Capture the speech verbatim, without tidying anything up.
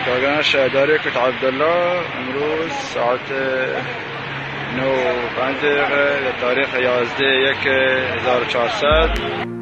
كان شهداري كنت عبد الله امروز ساعت نو پنج دقیقه تاریخ یازده یک هزار و چهارصد